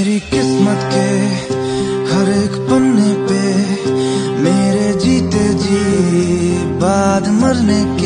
मेरी किस्मत के हर एक पन्ने पे मेरे जीते जी बाद मरने के